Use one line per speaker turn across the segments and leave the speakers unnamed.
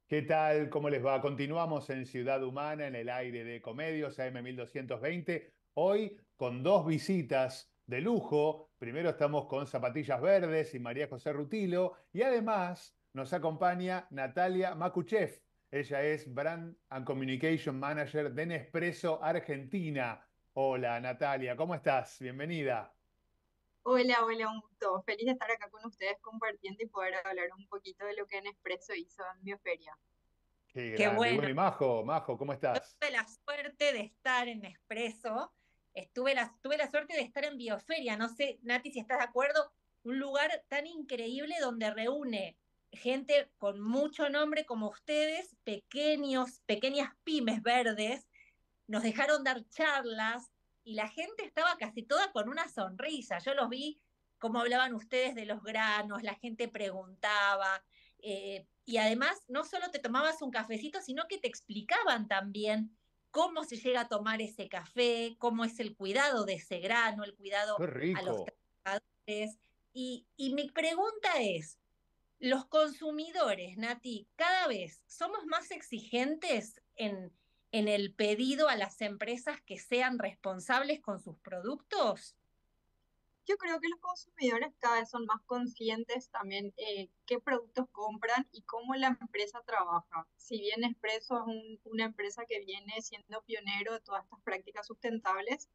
¿Qué tal? ¿Cómo les va? Continuamos en Ciudad Humana, en el aire de Ecomedios AM 1220. Hoy con dos visitas de lujo. Primero estamos con Zapatillas Verdes y María José Rutilo. Y además nos acompaña Natalia Makuchev. Ella es Brand and Communication Manager de Nespresso Argentina. Hola Natalia, ¿cómo estás? Bienvenida.
Hola, hola, un gusto. Feliz de estar acá con ustedes compartiendo y poder hablar un poquito de lo que Nespresso hizo en Bioferia.
Qué
Qué
grande. Y
bueno,
bueno, y Majo, ¿cómo estás?
tuve la suerte de estar en Nespresso, tuve la suerte de estar en Bioferia, no sé, Nati, si estás de acuerdo, un lugar tan increíble donde reúne gente con mucho nombre como ustedes, pequeñas pymes verdes, nos dejaron dar charlas y la gente estaba casi toda con una sonrisa. Yo los vi cómo hablaban ustedes de los granos, la gente preguntaba, y además no solo te tomabas un cafecito, sino que te explicaban también cómo se llega a tomar ese café, cómo es el cuidado de ese grano, el cuidado
Qué
a los
rico.
trabajadores. Y mi pregunta es, los consumidores, Nati, cada vez somos más exigentes en el pedido a las empresas que sean responsables con sus productos.
Yo creo que los consumidores cada vez son más conscientes también qué productos compran y cómo la empresa trabaja. Si bien Nespresso es una empresa que viene siendo pionero de todas estas prácticas sustentables,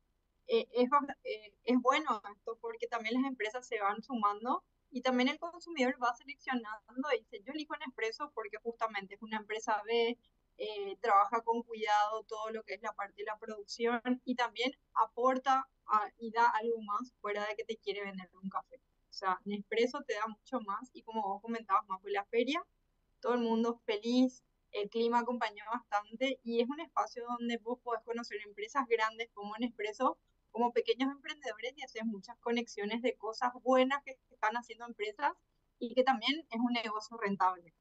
es bueno esto porque también las empresas se van sumando y también el consumidor va seleccionando y dice, yo elijo Nespresso porque justamente es una empresa B, trabaja con cuidado todo lo que es la parte de la producción y también aporta y da algo más fuera de que te quiere vender un café. O sea, Nespresso te da mucho más y como vos comentabas más con la feria, todo el mundo feliz, el clima acompañó bastante y es un espacio donde vos podés conocer empresas grandes como Nespresso, como pequeños emprendedores y hacer muchas conexiones de cosas buenas que están haciendo empresas y que también es un negocio rentable.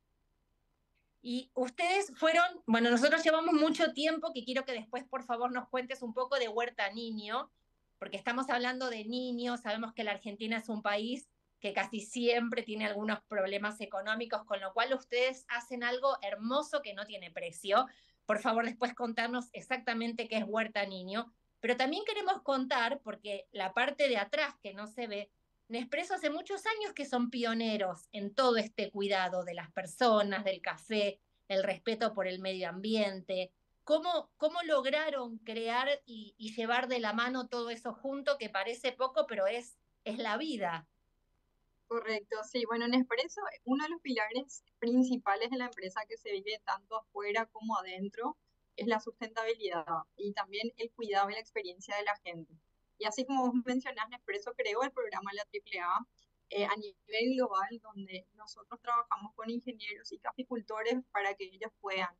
Y ustedes fueron, bueno, nosotros llevamos mucho tiempo, que quiero que después por favor nos cuentes un poco de Huerta Niño, porque estamos hablando de niños, sabemos que la Argentina es un país que casi siempre tiene algunos problemas económicos, con lo cual ustedes hacen algo hermoso que no tiene precio. Por favor, después contarnos exactamente qué es Huerta Niño, pero también queremos contar, porque la parte de atrás que no se ve, Nespresso hace muchos años que son pioneros en todo este cuidado de las personas, del café, el respeto por el medio ambiente. ¿Cómo lograron crear y llevar de la mano todo eso junto que parece poco, pero es la vida?
Correcto, sí. Bueno, Nespresso, uno de los pilares principales de la empresa que se vive tanto afuera como adentro es la sustentabilidad y también el cuidado y la experiencia de la gente. Y así como vos mencionás, Nespresso creó el programa La AAA a nivel global, donde nosotros trabajamos con ingenieros y caficultores para que ellos puedan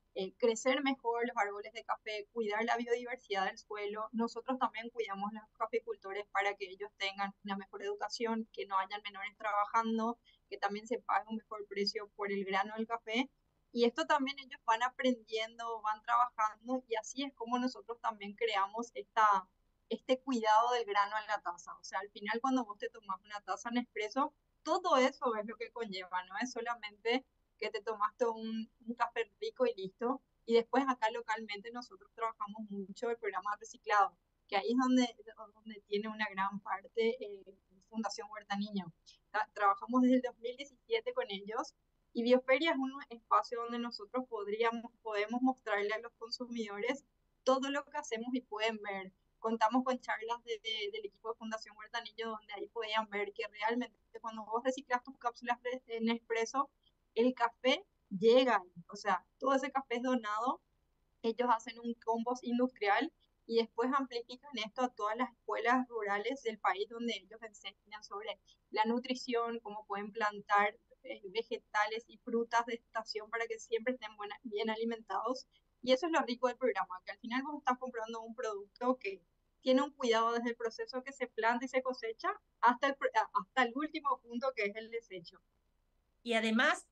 crecer mejor los árboles de café, cuidar la biodiversidad del suelo. Nosotros también cuidamos a los caficultores para que ellos tengan una mejor educación, que no hayan menores trabajando, que también se pague un mejor precio por el grano del café. Y esto también ellos van aprendiendo, van trabajando y así es como nosotros también creamos este cuidado del grano en la taza. O sea, al final cuando vos te tomas una taza Nespresso, todo eso es lo que conlleva, no es solamente que te tomaste un café rico y listo. Y después acá localmente nosotros trabajamos mucho el programa reciclado, que ahí es donde tiene una gran parte Fundación Huerta Niño. Trabajamos desde el 2017 con ellos y Bioferia es un espacio donde nosotros podemos mostrarle a los consumidores todo lo que hacemos y pueden ver. Contamos con charlas del equipo de Fundación Huerta Niño donde ahí podían ver que realmente cuando vos reciclas tus cápsulas de Nespresso, el café llega ahí. O sea, todo ese café es donado, ellos hacen un compost industrial y después amplifican esto a todas las escuelas rurales del país donde ellos enseñan sobre la nutrición, cómo pueden plantar vegetales y frutas de estación para que siempre estén bien alimentados. Y eso es lo rico del programa, que al final vos estás comprando un producto que tiene un cuidado desde el proceso que se planta y se cosecha hasta el último punto que es el desecho.
Y además,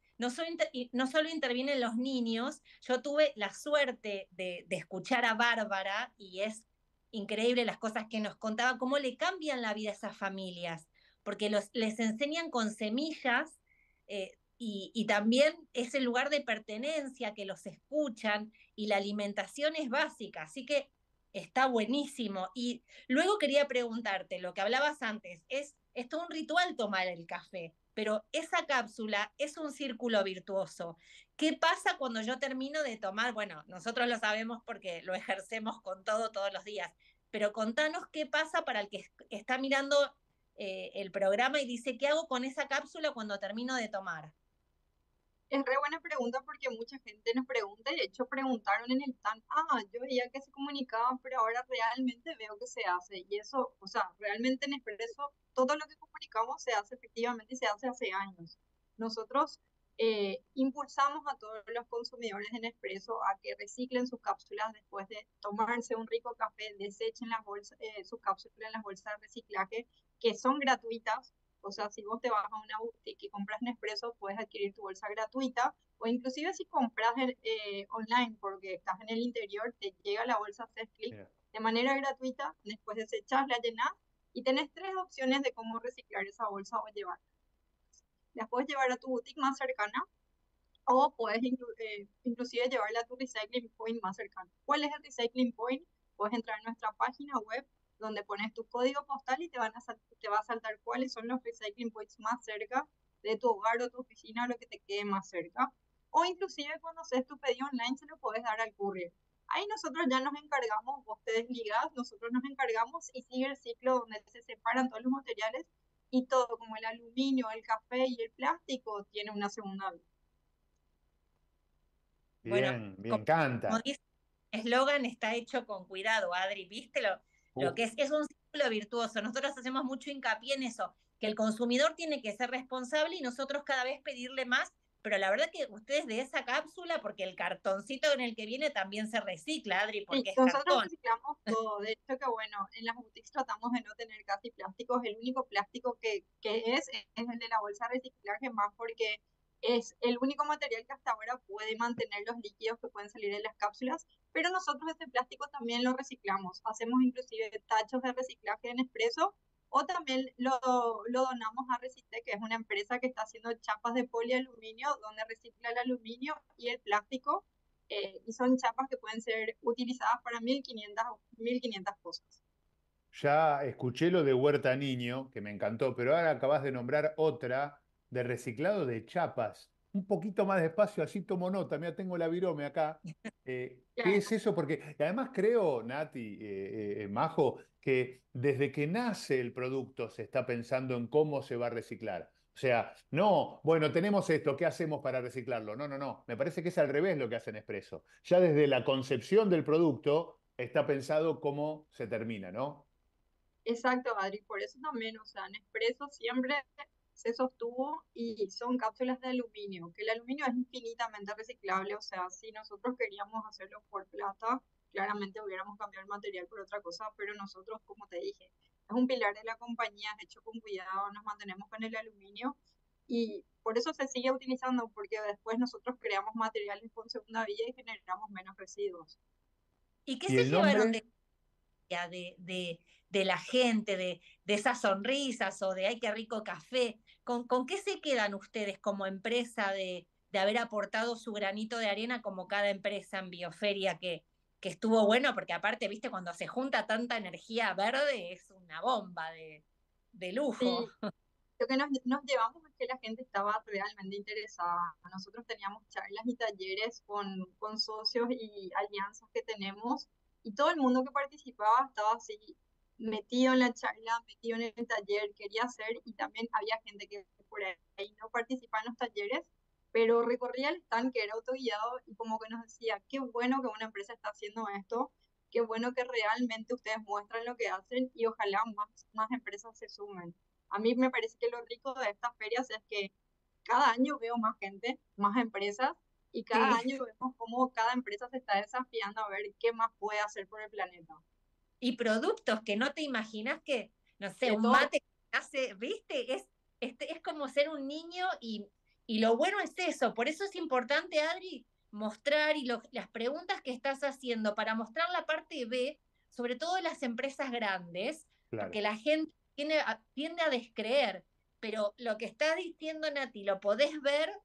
no solo intervienen los niños, yo tuve la suerte de escuchar a Bárbara y es increíble las cosas que nos contaba, cómo le cambian la vida a esas familias, porque les enseñan con semillas y también es el lugar de pertenencia, que los escuchan y la alimentación es básica, así que está buenísimo. Y luego quería preguntarte, lo que hablabas antes, es todo un ritual tomar el café, pero esa cápsula es un círculo virtuoso. ¿Qué pasa cuando yo termino de tomar? Bueno, nosotros lo sabemos porque lo ejercemos con todo todos los días, pero contanos qué pasa para el que está mirando el programa y dice, ¿qué hago con esa cápsula cuando termino de tomar?
Es re buena pregunta porque mucha gente nos pregunta y de hecho preguntaron en el stand, yo veía que se comunicaban, pero ahora realmente veo que se hace. Y eso, o sea, realmente en Expreso todo lo que comunicamos se hace efectivamente y se hace hace años. Nosotros impulsamos a todos los consumidores en Expreso a que reciclen sus cápsulas después de tomarse un rico café, desechen las bolsas, sus cápsulas en las bolsas de reciclaje, que son gratuitas. O sea, si vos te vas a una boutique y compras Nespresso, puedes adquirir tu bolsa gratuita. O inclusive si compras online porque estás en el interior, te llega la bolsa, haces clic
Mira.
de manera gratuita, después desechas, la llenás y tenés tres opciones de cómo reciclar esa bolsa o llevar. Las puedes llevar a tu boutique más cercana o puedes inclusive llevarla a tu recycling point más cercano. ¿Cuál es el recycling point? Puedes entrar a nuestra página web donde pones tu código postal y te va a saltar cuáles son los recycling points más cerca de tu hogar o tu oficina o lo que te quede más cerca. O inclusive cuando haces tu pedido online se lo puedes dar al courier. Ahí nosotros ya nos encargamos, vos te desligás, nosotros nos encargamos y sigue el ciclo donde se separan todos los materiales y todo, como el aluminio, el café y el plástico, tiene una segunda vida.
Bueno,
Bien, bien,
como
canta.
dice el eslogan, está hecho con cuidado, Adri, ¿viste lo
Uf,
que es un círculo virtuoso? Nosotros hacemos mucho hincapié en eso, que el consumidor tiene que ser responsable y nosotros cada vez pedirle más, pero la verdad que ustedes de esa cápsula, porque el cartoncito en el que viene también se recicla, Adri,
Sí,
porque es
nosotros
cartón.
reciclamos todo. De hecho, que bueno, en las boutiques tratamos de no tener casi plásticos. El único plástico que es el de la bolsa de reciclaje, más porque es el único material que hasta ahora puede mantener los líquidos que pueden salir de las cápsulas. Pero nosotros ese plástico también lo reciclamos. Hacemos inclusive tachos de reciclaje en expreso o también lo donamos a Recite, que es una empresa que está haciendo chapas de polialuminio, donde recicla el aluminio y el plástico y son chapas que pueden ser utilizadas para 1500 cosas.
ya escuché lo de Huerta Niño, que me encantó, pero ahora acabas de nombrar otra de reciclado de chapas. Un poquito más despacio, así tomo nota. Mira, tengo la virome acá. ¿Qué es
Claro,
eso? Porque además creo, Nati, Majo, que desde que nace el producto se está pensando en cómo se va a reciclar. O sea, no, bueno, tenemos esto, ¿qué hacemos para reciclarlo? No, no, no. Me parece que es al revés lo que hacen Expreso. Ya desde la concepción del producto está pensado cómo se termina, ¿no?
exacto, Adri, por eso también, o sea, Nespresso siempre se sostuvo y son cápsulas de aluminio, que el aluminio es infinitamente reciclable, o sea, si nosotros queríamos hacerlo por plata, claramente hubiéramos cambiado el material por otra cosa, pero nosotros, como te dije, es un pilar de la compañía, es hecho con cuidado, nos mantenemos con el aluminio y por eso se sigue utilizando, porque después nosotros creamos materiales con segunda vía y generamos menos residuos.
¿Y qué
¿Y
se
el
llevaron
nombre?
de la gente, de esas sonrisas o de ay, qué rico café? ¿Con qué se quedan ustedes como empresa de haber aportado su granito de arena como cada empresa en Bioferia que estuvo bueno? Porque aparte, viste, cuando se junta tanta energía verde es una bomba de lujo.
Sí, lo que nos llevamos es que la gente estaba realmente interesada. Nosotros teníamos charlas y talleres con socios y alianzas que tenemos y todo el mundo que participaba estaba así metido en la charla, metido en el taller, quería hacer y también había gente que por ahí no participaba en los talleres, pero recorría el stand que era autoguiado y como que nos decía, qué bueno que una empresa está haciendo esto, qué bueno que realmente ustedes muestran lo que hacen y ojalá más empresas se sumen. A mí me parece que lo rico de estas ferias es que cada año veo más gente, más empresas, y cada
Sí.
año vemos cómo cada empresa se está desafiando a ver qué más puede hacer por el planeta.
Y productos que no te imaginas que, no sé,
De
un
todo,
mate que hace, ¿viste? Es como ser un niño y lo bueno es eso. Por eso es importante, Adri, mostrar y las preguntas que estás haciendo para mostrar la parte B, sobre todo de las empresas grandes,
Claro.
porque la gente tiende a descreer, pero lo que está diciendo Nati, lo podés ver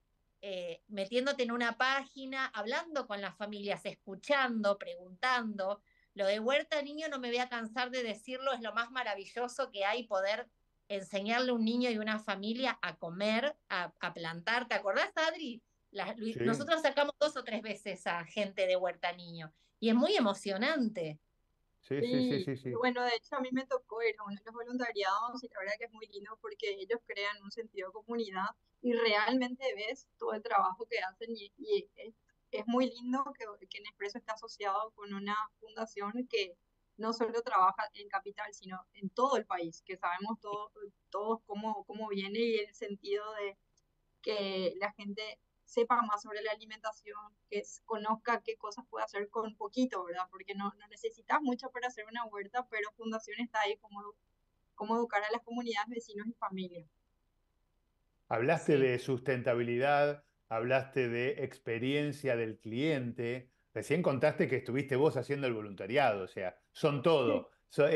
metiéndote en una página, hablando con las familias, escuchando, preguntando. Lo de Huerta Niño, no me voy a cansar de decirlo, es lo más maravilloso que hay, poder enseñarle a un niño y una familia a comer, a plantar. ¿Te acordás, Adri?
Sí,
Nosotros sacamos 2 o 3 veces a gente de Huerta Niño y es muy emocionante.
sí, sí, sí,
Sí,
sí, sí.
bueno, de hecho a mí me tocó ir a uno de los voluntariados y la verdad que es muy lindo porque ellos crean un sentido de comunidad y realmente ves todo el trabajo que hacen y es muy lindo que Nespresso está asociado con una fundación que no solo trabaja en Capital, sino en todo el país, que sabemos todos cómo viene y el sentido de que la gente sepa más sobre la alimentación, conozca qué cosas puede hacer con poquito, ¿verdad? Porque no necesitas mucho para hacer una huerta, pero Fundación está ahí como educar a las comunidades, vecinos y familias.
Hablaste
Sí.
de sustentabilidad, hablaste de experiencia del cliente. Recién contaste que estuviste vos haciendo el voluntariado, o sea, son todo.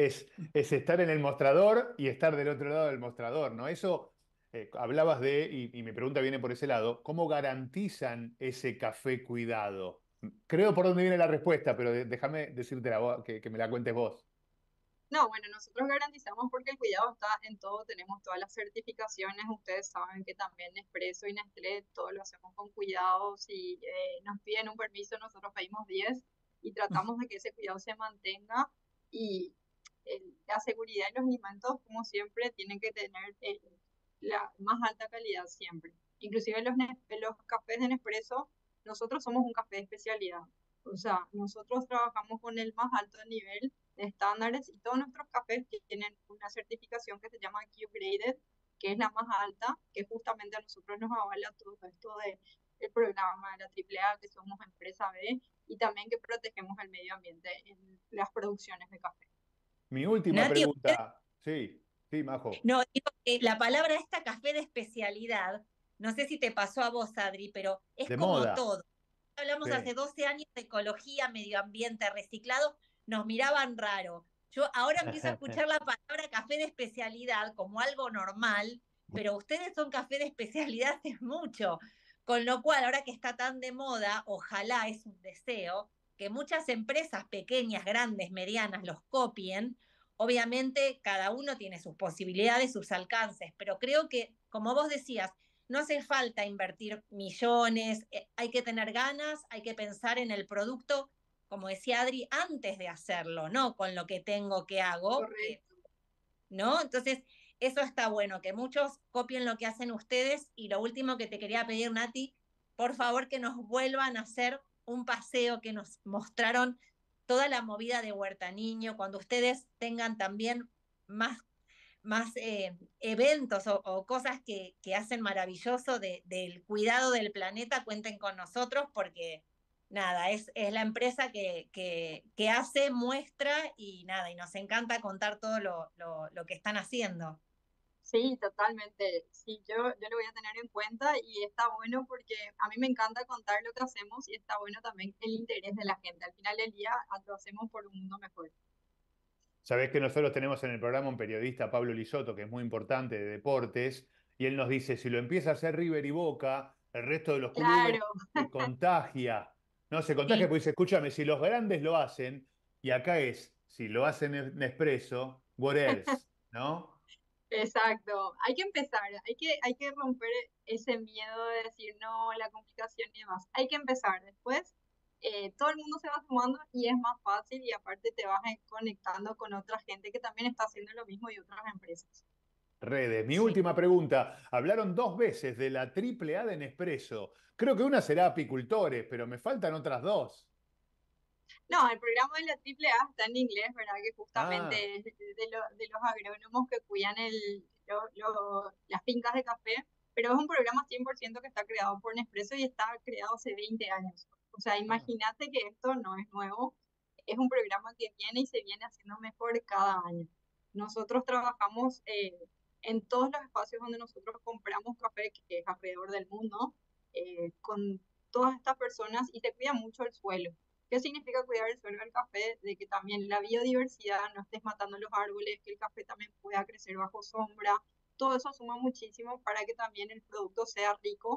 Es estar en el mostrador y estar del otro lado del mostrador, ¿no? Eso hablabas de, y mi pregunta viene por ese lado, ¿cómo garantizan ese café cuidado? Creo por dónde viene la respuesta, pero déjame decirte que me la cuentes vos.
No, bueno, nosotros garantizamos porque el cuidado está en todo, tenemos todas las certificaciones, ustedes saben que también Nespresso y Nestlé, todo lo hacemos con cuidado, si nos piden un permiso, nosotros pedimos 10 y tratamos de que ese cuidado se mantenga y la seguridad y los alimentos, como siempre, tienen que tener la más alta calidad siempre. Inclusive los cafés de Nespresso, nosotros somos un café de especialidad, o sea, nosotros trabajamos con el más alto nivel de estándares y todos nuestros cafés tienen una certificación que se llama Q-Graded, que es la más alta, que justamente a nosotros nos avala todo esto de el programa de la AAA, que somos empresa B, y también que protegemos el medio ambiente en las producciones de café.
Mi última
Nati,
pregunta, sí, sí, Majo,
no, digo que la palabra esta café de especialidad, no sé si te pasó a vos, Adri, pero es
de
como
moda,
todo. Hablamos
sí.
hace 12 años de ecología, medio ambiente, reciclado, nos miraban raro. Yo ahora empiezo a escuchar la palabra café de especialidad como algo normal, pero ustedes son café de especialidad hace mucho. Con lo cual, ahora que está tan de moda, ojalá es un deseo que muchas empresas pequeñas, grandes, medianas los copien. Obviamente, cada uno tiene sus posibilidades, sus alcances, pero creo que, como vos decías, no hace falta invertir millones, hay que tener ganas, hay que pensar en el producto, como decía Adri, antes de hacerlo, no con lo que tengo que hago, que,
Correcto.
¿no? Entonces, eso está bueno, que muchos copien lo que hacen ustedes. Y lo último que te quería pedir, Nati, por favor que nos vuelvan a hacer un paseo que nos mostraron toda la movida de Huerta Niño, cuando ustedes tengan también más eventos o cosas que hacen maravilloso del cuidado del planeta, cuenten con nosotros porque nada, es la empresa que hace, muestra y nada, y nos encanta contar todo lo que están haciendo.
Sí, totalmente. Sí, yo lo voy a tener en cuenta y está bueno porque a mí me encanta contar lo que hacemos y está bueno también el interés de la gente. Al final del día lo hacemos por un mundo mejor.
Sabés que nosotros tenemos en el programa un periodista, Pablo Lisoto, que es muy importante de deportes, y él nos dice, si lo empieza a hacer River y Boca, el resto de los clubes
Claro,
se contagia. No, se contagia
Sí,
porque dice, escúchame, si los grandes lo hacen, y acá es, si lo hacen en Nespresso, what else? ¿No?
exacto. Hay que empezar, hay que romper ese miedo de decir no, la complicación y demás. Hay que empezar. Después, todo el mundo se va sumando y es más fácil y aparte te vas conectando con otra gente que también está haciendo lo mismo y otras empresas.
Redes. Mi
sí.
última pregunta. Hablaron 2 veces de la triple A de Nespresso. Creo que una será apicultores, pero me faltan otras dos.
No, el programa de la AAA está en inglés, ¿verdad? Que
Ah,
justamente es de los agrónomos que cuidan las fincas de café, pero es un programa 100% que está creado por Nespresso y está creado hace 20 años. O sea,
ah.
imagínate que esto no es nuevo, es un programa que viene y se viene haciendo mejor cada año. Nosotros trabajamos en todos los espacios donde nosotros compramos café, que es alrededor del mundo, con todas estas personas y se cuida mucho el suelo. ¿Qué significa cuidar el suelo del café? De que también la biodiversidad, no estés matando los árboles, que el café también pueda crecer bajo sombra. Todo eso suma muchísimo para que también el producto sea rico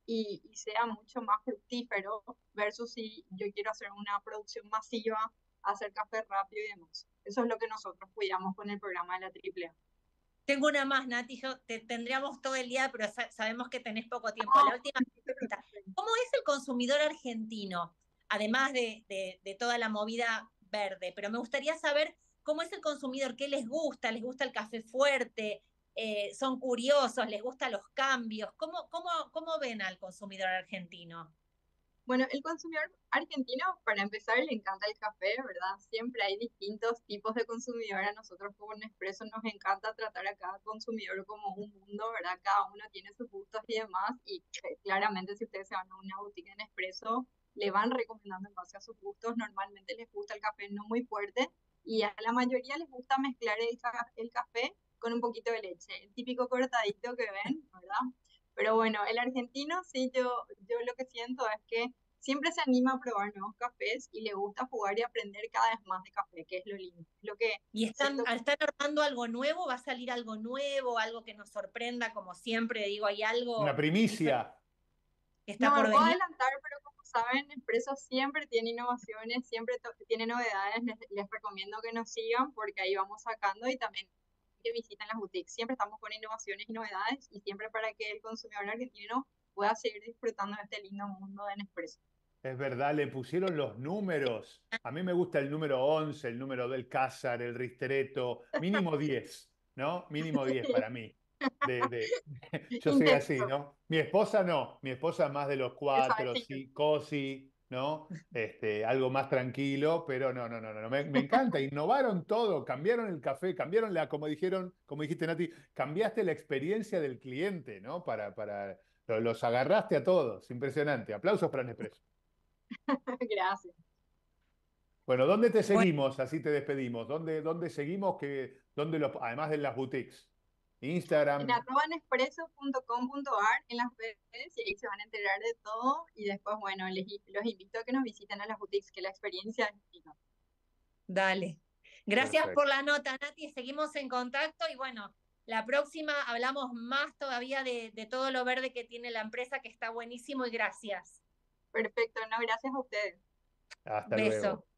y sea mucho más fructífero versus si yo quiero hacer una producción masiva, hacer café rápido y demás. Eso es lo que nosotros cuidamos con el programa de la AAA.
Tengo una más, Nati, yo te tendríamos todo el día, pero sabemos que tenés poco tiempo.
No,
La última pregunta, ¿cómo es el consumidor argentino? Además de toda la movida verde, pero me gustaría saber cómo es el consumidor, qué les gusta el café fuerte, son curiosos, les gustan los cambios. ¿Cómo ven al consumidor argentino?
bueno, el consumidor argentino, para empezar, le encanta el café, ¿verdad? Siempre hay distintos tipos de consumidor. A nosotros como Nespresso nos encanta tratar a cada consumidor como un mundo, ¿verdad? Cada uno tiene sus gustos y demás. Y claramente si ustedes se van a una boutique de Nespresso, le van recomendando en base a sus gustos. Normalmente les gusta el café no muy fuerte y a la mayoría les gusta mezclar el café con un poquito de leche. El típico cortadito que ven, ¿verdad? Pero bueno, el argentino, sí, yo lo que siento es que siempre se anima a probar nuevos cafés y le gusta jugar y aprender cada vez más de café, que es lo lindo. Lo que
¿Y
siento,
están armando algo nuevo? ¿Va a salir algo nuevo? ¿Algo que nos sorprenda? Como siempre digo, ¿hay
Una
algo
primicia.
que
no
está
me
por
puedo
venir?
adelantar, pero como saben, Nespresso siempre tiene innovaciones, siempre tiene novedades. Les recomiendo que nos sigan porque ahí vamos sacando y también que visiten las boutiques. Siempre estamos con innovaciones y novedades y siempre para que el consumidor argentino pueda seguir disfrutando de este lindo mundo de Nespresso.
Es verdad, le pusieron los números. A mí me gusta el número 11, el número del Cázar, el Ristretto, mínimo 10, ¿no? Mínimo 10 para mí. Yo soy así,
Intenso,
¿no? Mi esposa no, mi esposa más de los cuatro,
suavecito.
sí, cosi, ¿no? Algo más tranquilo, pero no, no, no, no, me encanta, innovaron todo, cambiaron el café, cambiaron como dijeron, como dijiste Nati, cambiaste la experiencia del cliente, ¿no? Los agarraste a todos, impresionante. Aplausos para Nespresso.
Gracias.
Bueno, ¿dónde te
Bueno,
seguimos? Así te despedimos. ¿Dónde seguimos? Además de las boutiques.
En
Instagram.
@nespresso.com.ar en las redes y ahí se van a enterar de todo. Y después, bueno, los invito a que nos visiten a las boutiques, que la experiencia es distinta.
dale. Gracias por
Perfecto.
la nota, Nati. Seguimos en contacto y bueno, la próxima hablamos más todavía de todo lo verde que tiene la empresa, que está buenísimo y gracias.
Perfecto, no, gracias a ustedes.
Hasta
Beso.
luego.